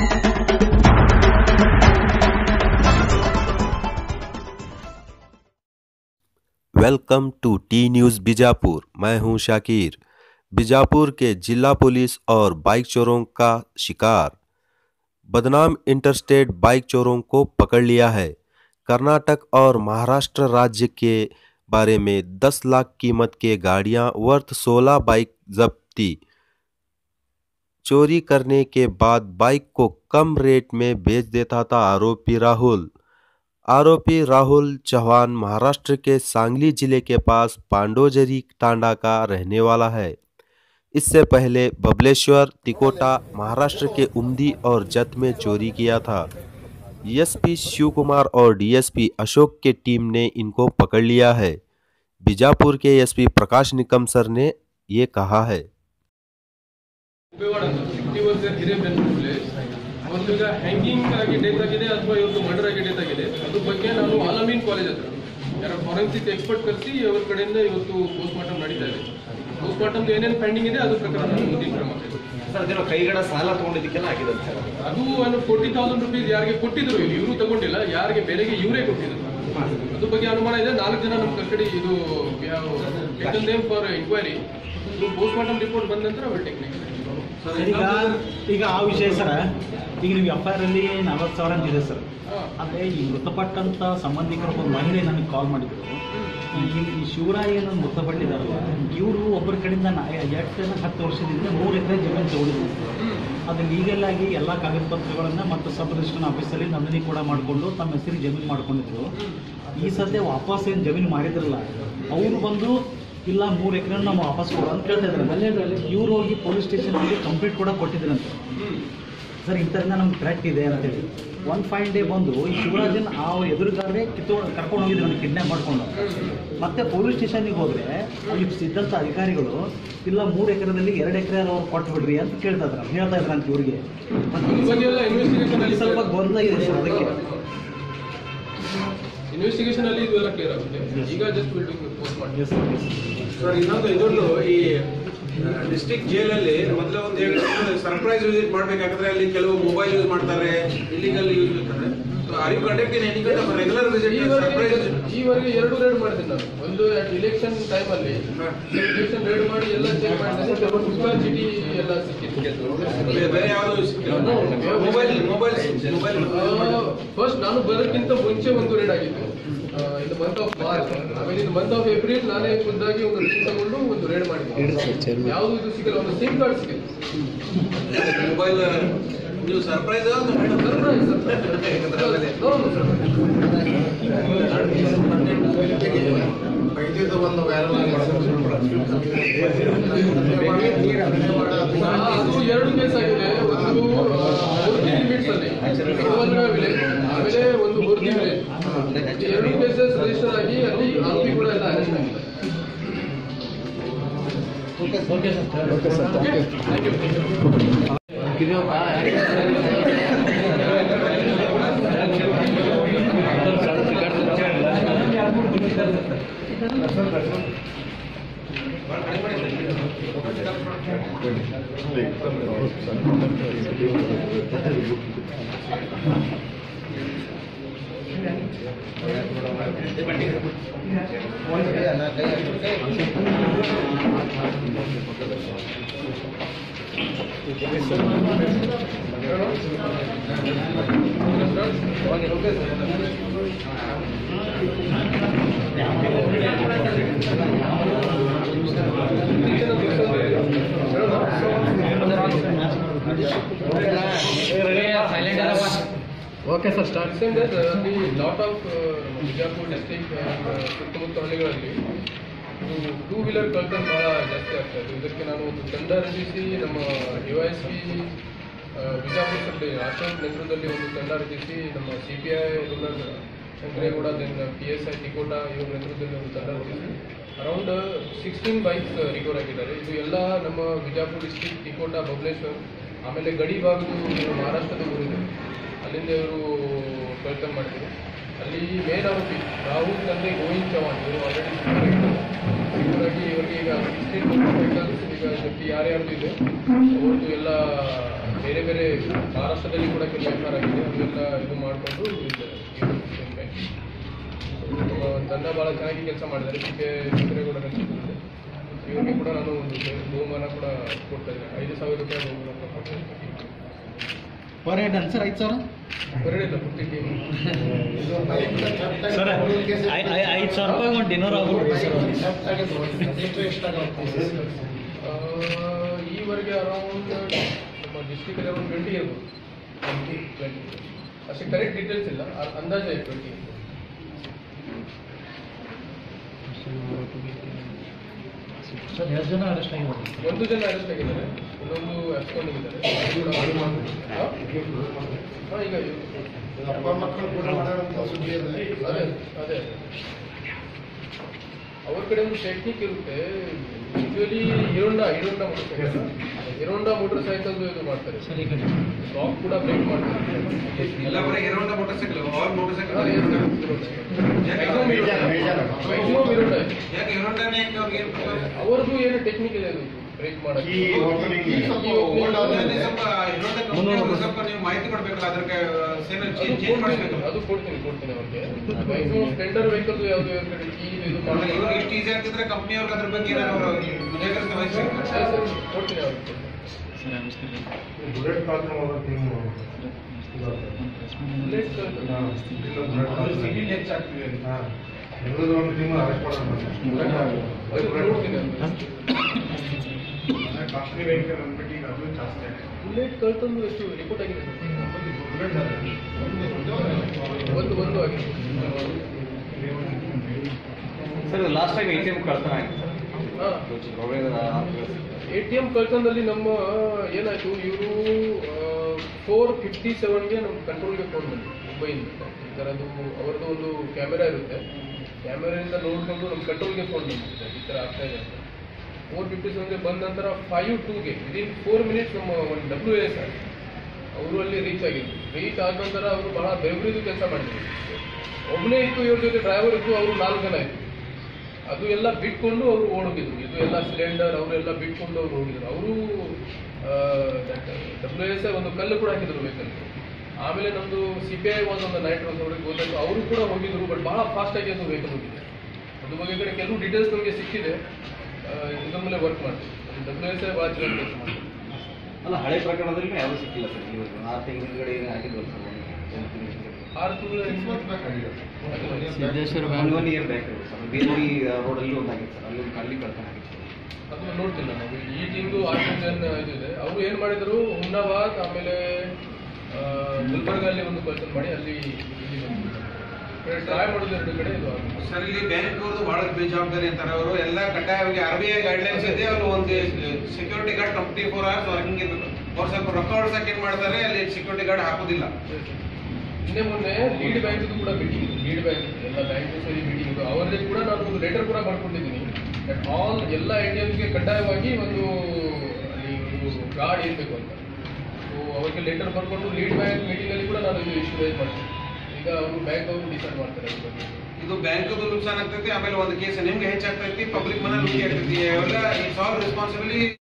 Welcome to T news Bijapur. मैं हूं शाकिर। बीजापुर के जिला पुलिस और बाइक चोरों का शिकार। बदनाम इंटरस्टेट बाइक चोरों को पकड़ लिया है। कर्नाटक और महाराष्ट्र राज्य के बारे में 10 लाख कीमत के गाड़ियां वर्थ 16 बाइक जब्ती। चोरी करने के बाद बाइक को कम रेट में बेच देता था आरोपी राहुल चौहान महाराष्ट्र के सांगली जिले के पास पांडोजरी तांडा का रहने वाला है। इससे पहले बबलेश्वर, तिकोटा, महाराष्ट्र के उमदी और जत में चोरी किया था। एसपी शिव कुमार और डीएसपी अशोक के टीम ने इनको पकड़ लिया है। बीजापुर के एसपी प्रकाश निकम सर ने ये कहा है। ಈಗ ಹ್ಯಾಂಗಿಂಗ್ ಆಗಿ ಡೆತ್ ಆಗಿದೆ ಅಥವಾ ಇವತ್ತು ಮರ್ಡರ್ ಆಗಿ ಡೆತ್ ಆಗಿದೆ ಅದ್ರ ಬಗ್ಗೆ ನಾನು ಆಲಮೀನ್ ಕಾಲೇಜ್ ಹತ್ರ ಯಾರೋ ಫಾರೆನ್ಸಿಕ್ ಎಕ್ಸ್ಪರ್ಟ್ ಕರೆಸಿ ಅವ್ರ ಕಡೆಯಿಂದ ಇವತ್ತು ಪೋಸ್ಟ್ ಮಾರ್ಟಮ್ ನಡೀತಾ ಇದೆ. ಪೋಸ್ಟ್ ಮಾರ್ಟಮ್ ಏನೇನು ಪೆಂಡಿಂಗ್ ಇದೆ ಅದ್ರ ಪ್ರಕಾರ ನಾನು ಮುಂದಿನ ಕ್ರಮ ಸರ್. ಕೈಗಡ ಸಾಲ ತಗೊಂಡಿದ್ದಕ್ಕೆಲ್ಲ ಆಗಿದೆ ಸರ್. ಅದು 40,000 ರೂಪೀಸ್ ಯಾರಿಗೆ ಕೊಟ್ಟಿದ್ರು, ಇವರು ತಗೊಂಡಿಲ್ಲ, ಯಾರಿಗೆ ಬೇರೆಗೆ ಇವರೇ ಕೊಟ್ಟಿದ್ರು. ಅದ್ರ ಬಗ್ಗೆ ಅನುಮಾನ ಇದೆ. 4 ಜನ ನಮ್ಮ ಕಸ್ಟಡಿ ಇದು taken them for enquiry. Post mortem report ಬಂದ ನಂತರ ಅವರ ಟೆಕ್ನಿಕ್ ಈಗ ಆ ವಿಷಯ ಸರ್, ಈಗ ನೀವು FIR ಅಲ್ಲಿ 40,000 ಅಂತಿದೆ ಸರ್. ಆದರೆ ಈ ಮೃತಪಟ್ಟಂತ ಸಂಬಂಧಿಕರು ಒಂದು ಮಹಿಳೆ ನನಗೆ ಕಾಲ್ ಮಾಡಿದ್ರು. ಈ ಶಿವರಾಯಿ ಅನ್ನೋದು ಮೃತಪಟ್ಟಿದ್ದಾರಲ್ಲ, ಇವರು ಒಬ್ಬರ ಕಡೆಯಿಂದ 10 ವರ್ಷದಿಂದ 100 ಎಕರೆ ಜಮೀನು ತಗೊಂಡಿದ್ರು. ಅದು ಲೀಗಲ್ ಆಗಿ ಎಲ್ಲ ಕಾಗದ ಪತ್ರಗಳನ್ನು ಮತ್ತು ಸಬ್ ರಿಜಿಸ್ಟ್ರೇಷನ್ ಆಫೀಸಲ್ಲಿ ನೋಂದಣಿ ಕೂಡ ಮಾಡಿಕೊಂಡು ತಮ್ಮ ಹೆಸರಿಗೆ ಜಮೀನು ಮಾಡ್ಕೊಂಡಿದ್ರು. ಈ ಸದ್ಯ ವಾಪಸ್ ಏನು ಜಮೀನು ಮಾಡಿದ್ರಲ್ಲ, ಅವರು ಬಂದು ಇಲ್ಲ 3 ಎಕರೆ ನಾವು ವಾಪಸ್ ಕೊಡು ಅಂತ ಕೇಳ್ತಾ ಇದ್ದಾರೆ. ಇವ್ರು ಹೋಗಿ ಪೊಲೀಸ್ ಸ್ಟೇಷನ್ಗೆ ಕಂಪ್ಲೇಂಟ್ ಕೂಡ ಕೊಟ್ಟಿದ್ರಂತೆ. ಸರ್, ಇಂಥದ್ರಿಂದ ನಮ್ಗೆ ಥ್ರೆಟ್ ಇದೆ ಅಂತೇಳಿ ಒಂದು ಫೈನ್ ಡೇ ಬಂದು ಈ ಶಿವರಾಜನ್ ಆ ಎದುರುಗಾರೇ ಕರ್ಕೊಂಡು ಹೋಗಿದ್ರು, ನನಗೆ ಕಿಡ್ನಾಪ್ ಮಾಡ್ಕೊಂಡು. ಮತ್ತೆ ಪೊಲೀಸ್ ಸ್ಟೇಷನ್ಗೆ ಹೋದರೆ ಅಲ್ಲಿ ಸಿದ್ದಂಥ ಅಧಿಕಾರಿಗಳು ಇಲ್ಲ 3 ಎಕರೆದಲ್ಲಿ 2 ಎಕರೆ ಅವ್ರು ಕೊಟ್ಟು ಬಿಡ್ರಿ ಅಂತ ಹೇಳ್ತಾ ಇದ್ರು ಅಂತ ಇವ್ರಿಗೆ. ಸ್ವಲ್ಪ ಗೊಂದಲ ಇದೆ ಸರ್. ಅದಕ್ಕೆ ಇನ್ವೆಸ್ಟಿಗೇಷನ್ ಅಲ್ಲಿ ಇದು ಎಲ್ಲ ಕ್ಲಿಯರ್ ಆಗುತ್ತೆ. ಈಗ ಜಸ್ಟ್ ಪೋಸ್ಟ್ ಮಾಡಿ ಸರ್. ಇನ್ನೊಂದು ಈ ಡಿಸ್ಟ್ರಿಕ್ಟ್ ಜೈಲಲ್ಲಿ ಮೊದಲ ಒಂದು ಸರ್ಪ್ರೈಸ್ ವಿಸಿಟ್ ಮಾಡಬೇಕಾದ್ರೆ ಅಲ್ಲಿ ಕೆಲವು ಮೊಬೈಲ್ ಯೂಸ್ ಮಾಡ್ತಾರೆ, ಇಲ್ಲಿಗಲ್ ಯೂಸ್ ಮಾಡ್ತಾರೆ. Are you conducting any kind of regular visit? ಈವರೆಗೆ 2 ರೇಡ್ ಮಾಡಿದ್ದೀನಿ ನಾನು. ಒಂದು ಎಲೆಕ್ಷನ್ ಟೈಮ್ ಅಲ್ಲಿ ಎಲೆಕ್ಷನ್ ರೇಡ್ ಮಾಡಿ ಎಲ್ಲ ಚೆಕ್ ಮಾಡಿದ್ದೀನಿ. ಚೀಟಿ ಎಲ್ಲ ಸಿಕ್ಕಿತ್ತು. ಬೇರೆ ಯಾವುದು ಮೊಬೈಲ್ ಫಸ್ಟ್ ನಾನು ಬರೋಕ್ಕಿಂತ ಮುಂಚೆ ಒಂದು ರೇಡ್ ಆಗಿತ್ತು. ಇದು ಮಂತ್ ಆಫ್ ಮಾರ್ಚ್, ಆಮೇಲೆ ಇದು ಮಂತ್ ಆಫ್ ಏಪ್ರಿಲ್ ನಾನೇ ಖುದ್ದಾಗಿ ಒಂದು ರಿಸೀವ್ ತಗೊಂಡು ಒಂದು ರೇಡ್ ಮಾಡಿದ್ದೀನಿ. ಯಾವುದು ಇದು ಸಿಗಲ್ಲ, ಒಂದು ಸಿಮ್ ಕಾರ್ಡ್ ಸಿಗುತ್ತೆ. ಮೊಬೈಲ್ ನೀವು ಸರ್ಪ್ರೈಸ್ ಒಂದು ಅದು 2 ಕೇಸ್ ಆಗಿದೆ. ಒಂದು ಹುರ್ಗಿ ಲಿಮಿಟ್ಸ್ ಅಲ್ಲಿ ವಿಲೇಜ್, ಆಮೇಲೆ ಒಂದು ಹುರ್ಗಿ ವಿಲೇಜ್. 2 ಕೇಸಸ್ ರಿಜಿಸ್ಟರ್ ಆಗಿ ಅಲ್ಲಿ ಆರೋಪಿ ಕೂಡ ಎಲ್ಲ ಅರೆಸ್ಟ್ ಆಗಿದೆ. Okay sir, start. Lot of Bijapur district ಸುತ್ತಮುತ್ತ ಹಳ್ಳಿಗಳಲ್ಲಿ ಟೂ ವೀಲರ್ ಕಳ್ತನ ಬಹಳ ಜಾಸ್ತಿ ಆಗ್ತಾ ಇದೆ. ಇದಕ್ಕೆ ನಾನು ಒಂದು ತಂಡ ರಚಿಸಿ ನಮ್ಮ DYSP ಬಿಜಾಪುರ ಸಭೆ ಅಶೋಕ್ ನೇತೃತ್ವದಲ್ಲಿ ಒಂದು ತಂಡ ರಚಿಸಿ ನಮ್ಮ CPI rural Shankaregowda, then PSI Tikota ಇವರ ನೇತೃತ್ವದಲ್ಲಿ ಒಂದು ತಂಡ ರಚಿಸಿ ಅರೌಂಡ್ 16 ಬೈಕ್ಸ್ ರಿಕವರ್ ಆಗಿದ್ದಾರೆ. ಇದು ಎಲ್ಲ ನಮ್ಮ ಬಿಜಾಪುರ ಡಿಸ್ಟ್ರಿಕ್ಟ್ ತಿಕೋಟ, ಬಬಲೇಶ್ವರ್, ಆಮೇಲೆ ಗಡಿ ಭಾಗದ ಮಹಾರಾಷ್ಟ್ರದ ಊರಿದೆ, ಅಲ್ಲಿಂದ ಇವರು ಕಳ್ತನ ಮಾಡಿದ್ರು. ಅಲ್ಲಿ ಮೇನ್ ಆರೋಪಿ ರಾಹುಲ್ ತಂದೆ ಗೋವಿಂದ್ ಚೌಹಾಣ್, ಇವರು ಆಲ್ರೆಡಿ ಹೀಗಾಗಿ ಇವರಿಗೆ ಈಗ 16 ವೆಹಿಕಲ್ಸ್ ಈಗ ಯಾರ್ಯಾರ್ದು ಇದೆ ಅವ್ರದ್ದು ಎಲ್ಲ ಬೇರೆ ಬೇರೆ ಮಹಾರಾಷ್ಟ್ರದಲ್ಲಿ ಕೂಡ ಕೆಲವು ಎಫ್ಐಆರ್ ಆಗಿದೆ, ಅವೆಲ್ಲ ಇದು ಮಾಡಿಕೊಂಡು ತಂಡ ಭಾಳ ಚೆನ್ನಾಗಿ ಕೆಲಸ ಮಾಡಿದ್ದಾರೆ. ಕೆ ಚಂದ್ರೇಗೌಡ ನೇತೃತ್ವದಲ್ಲಿ ಇವರಿಗೆ ಕೂಡ ನಾನು ಒಂದು ಬಹುಮಾನ ಕೂಡ ಕೊಡ್ತಾ ಇದ್ದೇನೆ, 5,000 ರೂಪಾಯಿ ಬಹುಮಾನ ಕೂಡ ಕೊಡ್ತಾ ಇದ್ದೇನೆ. ಪರ್ ಹೆಡ್ ಸರ್ 5,000 ಹೊರಡಿಲ್ಲ ಪುಟ್ಟಿ ಟೀಮ್ ಸರ್ 5,000 ರೂಪಾಯಿ ಒಂದು ಡಿನ್ನರ್ ಆಗ್ಬಿಡ್ರಿ ಸರ್. ಈವರೆಗೆ ಅರೌಂಡ್ ನಮ್ಮ ಡಿಸ್ಟ್ರಿಕ್ಟಲ್ಲಿ ಅರೌಂಡ್ 20 ಇರ್ಬೋದು, 20 ಅಷ್ಟೇ ಕರೆಕ್ಟ್ ಡೀಟೇಲ್ಸ್ ಇಲ್ಲ, ಅಂದಾಜೆ 20 ಇರ್ಬೋದು. ಸರ್ 2 ಜನ ಅರೆಸ್ಟ್ ಆಗಿದ್ದಾರೆ. 1 ಜನ ಅರೆಸ್ಟ್ ಆಗಿದ್ದಾರೆ, ಇನ್ನೊಂದು ಅಬ್ಸ್ಕಾಂಡಿಂಗ್ ಇದ್ದಾರೆ. ಈಗ ಅದೇ ಅದೇ ಅವ್ರ ಕಡೆ ಒಂದು ಟೆಕ್ನಿಕ್ ಇರುತ್ತೆ. ಯೂಶುವಲಿ ಹಿರೋಂಡಾ ಮೋಟರ್ ಸೈಕಲ್ ಇದು ಮಾಡ್ತಾರೆ, ಲಾಕ್ ಕೂಡ ಬ್ರೇಕ್ ಮಾಡ್ತಾರೆ. ಅವ್ರದ್ದು ಏನು ಟೆಕ್ನಿಕ್ ಇದೆ ಅದು ಬ್ರೇಕ್ ಮಾಡೋಕ್ಕೆ. ಮಾಹಿತಿ ಕೊಡ್ಬೇಕಲ್ಲ, ಅದಕ್ಕೆ ಅದು ಕೊಡ್ತೀನಿ ಅವ್ರಿಗೆ. ಮ್ಯಾಕ್ಸಿಮಮ್ ಸ್ಪ್ಲೆಂಡರ್ ವೆಹಿಕಲ್ ಯಾವ್ದು ಕಡೆ ಇದು ಎಷ್ಟು ಈಸಿ ಆಗ್ತಿದ್ರೆ ಕಂಪ್ನಿ ಅವ್ರಿಗೆ ಅದ್ರ ಬಗ್ಗೆ ಕೊಡ್ತೀನಿ ಅವ್ರಿಗೆ. ಬುಲೆಟ್ ಕಳ್ತಂದು ಎಷ್ಟು ರಿಪೋರ್ಟ್ ಆಗಿದೆ? ಒಂದು ಆಗಿದೆ ಸರ್. ಲಾಸ್ಟ್ ಟೈಮ್ ATM ಕಳ್ತನ ಆಗಿದೆ. ATM ಕಳ್ತನದಲ್ಲಿ ನಮ್ಮ ಏನಾಯ್ತು, ಇವರು 4:57ಗೆ ನಮ್ಮ ಕಂಟ್ರೋಲ್ಗೆ ಫೋನ್ ಬಂದು ಮುಂಬೈಯಿಂದ ಈ ಥರದ್ದು ಅವ್ರದ್ದು ಒಂದು ಕ್ಯಾಮೆರಾ ಇರುತ್ತೆ, ಕ್ಯಾಮೆರಾದಿಂದ ನೋಡಿಕೊಂಡು ನಮ್ಮ ಕಂಟ್ರೋಲ್ಗೆ ಫೋನ್ ಬಂದಿದೆ ಈ ಥರ ಆಗ್ತಾ ಇದೆ ಅಂತ. 4:57ಗೆ ಬಂದ ನಂತರ 5:02ಗೆ ವಿದಿನ್ 4 ಮಿನಿಟ್ಸ್ ನಮ್ಮ ಒಂದು WAS ಅವರು ಅಲ್ಲಿ ರೀಚ್ ಆಗಿದ್ರು. ರೀಚ್ ಆದ ನಂತರ ಅವರು ಬಹಳ ಬೆವರಿದು ಕೆಲಸ ಮಾಡಿದ್ರು. ಒಬ್ಬನೇ ಇತ್ತು, ಇವ್ರ ಜೊತೆ ಡ್ರೈವರ್ ಇತ್ತು, ಅವರು 4 ಜನ ಇತ್ತು. ಅದು ಎಲ್ಲ ಬಿಟ್ಕೊಂಡು ಅವರು ಓಡೋಗಿದ್ರು. ಇದು ಎಲ್ಲ ಸಿಲಿಂಡರ್ ಅವರೆಲ್ಲ ಬಿಟ್ಕೊಂಡು ಅವ್ರು ಹೋಗಿದ್ರು. ಅವರು WAS ಒಂದು ಕಲ್ಲು ಕೂಡ ಹಾಕಿದ್ರು ವೆಹಿಕಲ್. ಆಮೇಲೆ ನಮ್ಮದು CPI ಒಂದು ನೈಟ್ ಅವ್ರಿಗೆ ಗೊತ್ತಾಯ್ತು, ಅವರು ಕೂಡ ಹೋಗಿದ್ರು. ಬಟ್ ಭಾಳ ಫಾಸ್ಟಾಗಿ ಅದು ವೆಹಿಕಲ್ ಹೋಗಿದೆ. ಅದ್ರ ಬಗ್ಗೆ ಕಡೆ ಕೆಲವು ಡೀಟೇಲ್ಸ್ ನಮಗೆ ಸಿಕ್ಕಿದೆ, ಇದ್ರ ಮೇಲೆ ವರ್ಕ್ ಮಾಡ್ತೀವಿ. WAS ಭಾಳ ಚೆನ್ನಾಗಿ ಕೆಲಸ ಮಾಡ್ತೀವಿ. ಅಲ್ಲ, ಹಳೆ ಪ್ರಕರಣದಲ್ಲಿ ಯಾವುದು ಸಿಕ್ಕಿಲ್ಲ ಸರ್. ನೀವು 6 ತಿಂಗಳ ಹಿಂದ್ಗಡೆ ಆಗಿದ್ವಲ್ಲ ಸರ್, 6 ತಿಂಗಳು ಸಿದ್ದೇಶ್ವರ 1 ಇಯರ್ ಬ್ಯಾಕ್ ಸರ್. ಬೇಲೂರಿ ರೋಡಲ್ಲಿ ಒಂದಾಗಿತ್ತು ಸರ್, ಅಲ್ಲಿ ಕಳ್ತನ ಆಗಿತ್ತು. ಅದನ್ನ ನೋಡ್ತಿಲ್ಲ ನಾವು. ಈ ಟೀಮ್ದು 6 ತಿಂಗಳ ಇದಿದೆ. ಅವರು ಏನು ಮಾಡಿದ್ರು, ಹುಮ್ನಾಬಾದ್ ಆಮೇಲೆ ಗುಲ್ಬರ್ಗಲ್ಲಿ ಒಂದು ಕಳ್ತನ ಮಾಡಿ ಅಲ್ಲಿ ಟ್ರೈ ಮಾಡೋದು 2 ಕಡೆ ಇದು ಸರ್. ಇಲ್ಲಿ ಬ್ಯಾಂಕ್ ಅವ್ರದ್ದು ಬಹಳ ಬೇಜವಾಬ್ದಾರಿ ಅಂತಾರೆ. ಅವರು ಎಲ್ಲ ಕಡ್ಡಾಯವಾಗಿ RBI ಗೈಡ್ಲೈನ್ಸ್ ಇದೆ, ಅವರು ಒಂದು ಸೆಕ್ಯೂರಿಟಿ ಗಾರ್ಡ್ 24 hours ವರ್ಕಿಂಗ್ ಇರ್ಬೇಕು. ಅವ್ರು ಸ್ವಲ್ಪ ರೊಕ್ಕ ಹೊಡ್ಸಕ್ಕೆ ಏನ್ ಮಾಡ್ತಾರೆ, ಅಲ್ಲಿ ಸೆಕ್ಯೂರಿಟಿ ಗಾರ್ಡ್ ಹಾಕೋದಿಲ್ಲ. ನಿನ್ನೆ ಮೊನ್ನೆ ಲೀಡ್ ಬ್ಯಾಂಕ್ ಕೂಡ ಮೀಟಿಂಗ್, ಲೀಡ್ ಬ್ಯಾಂಕ್ ಎಲ್ಲ ಬ್ಯಾಂಕ್ ಸೇರಿ ಮೀಟಿಂಗ್ ಇತ್ತು. ಅವರಿಗೆ ಕೂಡ ನಾನು ಒಂದು ಲೆಟರ್ ಕೂಡ ಮಾಡ್ಕೊಂಡಿದ್ದೀನಿ. ದಟ್ ಆಲ್ ಎಲ್ಲ ATMಗೆ ಕಡ್ಡಾಯವಾಗಿ ಒಂದು ಅಲ್ಲಿ ಒಂದು ಗಾರ್ಡ್ ಇರಬೇಕು ಅಂತ. ಸೊ ಅವರಿಗೆ ಲೆಟರ್ ಬರ್ಕೊಂಡು ಲೀಡ್ ಬ್ಯಾಂಕ್ ಮೀಟಿಂಗಲ್ಲಿ ಕೂಡ ನಾನು ಇದು ಇಶ್ಯೂ ರೈಸ್ ಮಾಡ್ತೀನಿ. ಈಗ ಅವರು ಬ್ಯಾಂಕ್ ಅವರು ಡಿಸೈಡ್ ಮಾಡ್ತಾರೆ ಅದ್ರ ಬಗ್ಗೆ. ಇದು ಬ್ಯಾಂಕದು ನುಕ್ಸಾನ್ ಆಗ್ತೈತಿ, ಆಮೇಲೆ ಒಂದು ಕೇಸ್ ನಿಮ್ಗೆ ಹೆಚ್ಚಾಗ್ತೈತಿ, ಪಬ್ಲಿಕ್ ಮನೆ ಲೂಟಿ ಆಗ್ತೈತಿ. ಅವೆಲ್ಲ ಸಾಲ್ವ್ ರೆಸ್ಪಾನ್ಸಿಬಿಲಿಟಿ